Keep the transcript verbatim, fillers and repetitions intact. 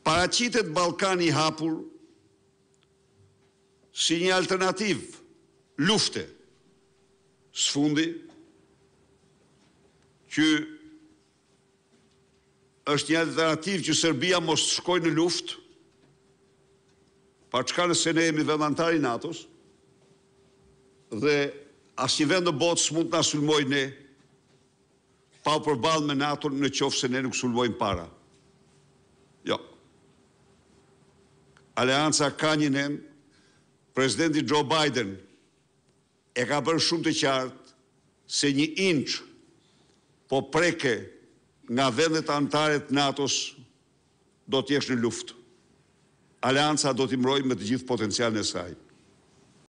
Paraqitet Ballkani i hapur si një alternativ lufte sfundi që është një alternativ që Serbia mos të shkojë në luftë, pa çka nëse ne jemi vendantari i NATO-s dhe asnjë vend në botë s'mund të na sulmojë ne pa u përballë me NATO-n në qoftë se ne nuk sulmojmë para. Jo. Aleanca ka një nen, presidenti Joe Biden e ka bërë shumë të qartë se një inç po preke nga vendet anëtare të NATO-s do të jesh në luftë. Aleanca do t'i mbrojë me të gjithë potencialin e saj.